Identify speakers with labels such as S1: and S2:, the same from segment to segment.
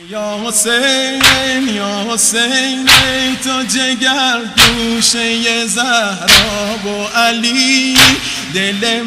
S1: یا حسین یا حسین ای تو جگر گوشه زهرا و علی دل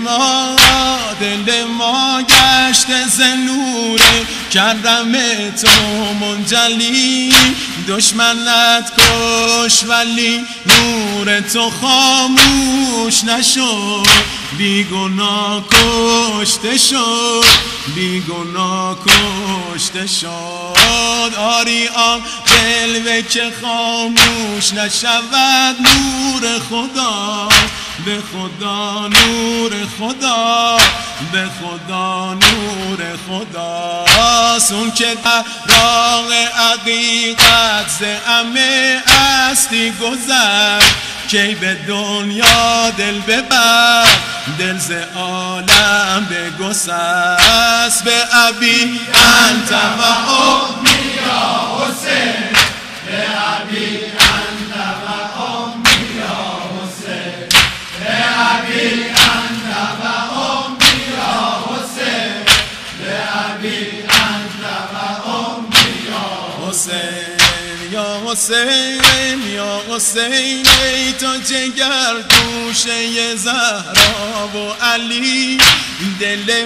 S1: ما گشته ز نور کرم تو منجلی دشمنت کش ولی نور تو خاموش نشد بیگناه کشته شد بیگناه کشته شد آری آن جلوه که خاموش نشود نور خدا به خدا نور خدا به خدا نور خدا اون که در راه حقیقت ز همه هستی گذر کی به دنیا دل ببر دل ز عالم بگسست به ابی انت و امی یا حسین به ابی انت و امی یا حسین به ابی انت و امی یا حسین به ابی انت و امی یا حسین یا حسین یا حسین ای تو جگر گوشه زهرا و علی دل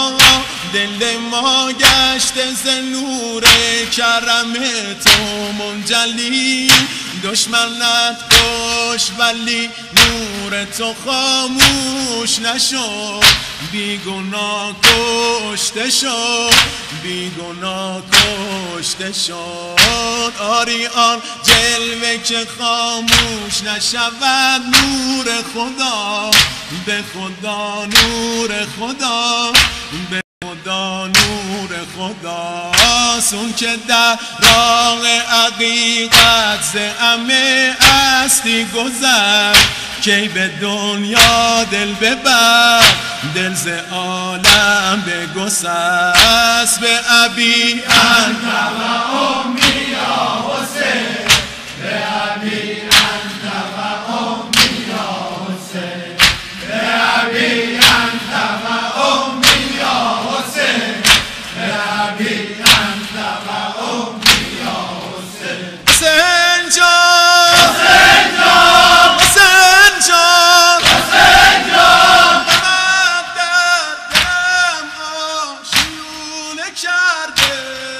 S1: ما گشته ز نور کرم تو منجلی دشمنت کش ولی نور تو خاموش نشد بیگناه کشته شد بیگناه کشته شد آری آن جلوه که خاموش نشود نور خدا به خدا نور خدا به خدا نور خدا اون که در راه حقیقت ز همه هستی گذر کی به دنیا دل ببر دل ز عالم بگسست به ابی انت و امی یا حسین به ابی انت و امی یا حسین به ابی انت و امی یا حسین به ابی انت و امی یا حسین حسین جان حسین جان حسین جان حسین جان من در دلم آشیونه کرده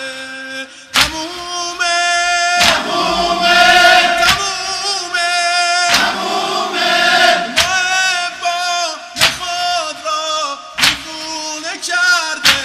S1: تمومه محبان خود را دیوونه کرده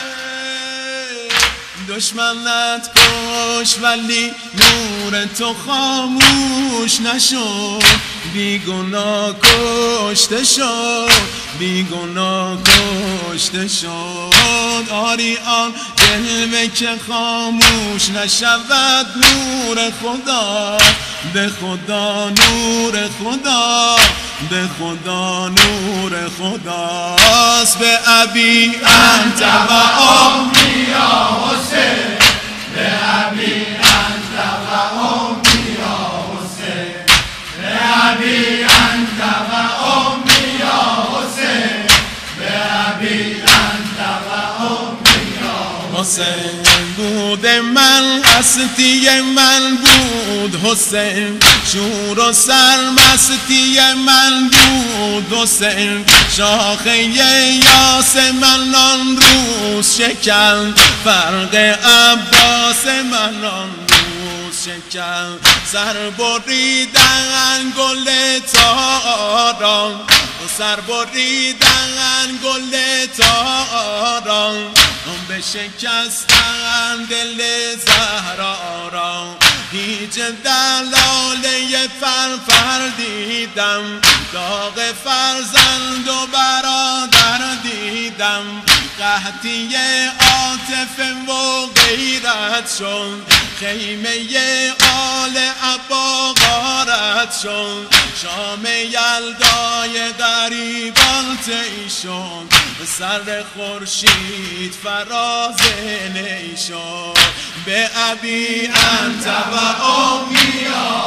S1: دشمنت کش ولی نور تو خاموش نشد بیگناه کشته شد بیگناه کشته شد آری آن جلوه که خاموش نشود نور خدا به خدا نور خدا به خدا نور خداست به ابی انت و امی یا حسین به ابی انت و امی یا حسین به ابی انت و امی یا حسین به ابی انت و امی یا حسین بود من هستی من بود حسین شور و سرمستی من بود حسین شاخه یاس من آن روز شکن فرق عباس من آن روز شکن سر بریدن گل تاران سر بریدن گل تاران به شکستن دل زهرا را هیچ دلاله فرفر دیدم داغ فرزند و برادر دیدم قحطی عاطفه و غیرت شد خیمه آل عبا غارت شد شام یلدای غریبان طی شد سر خورشید فراز نی شد به ابی انت و امی یا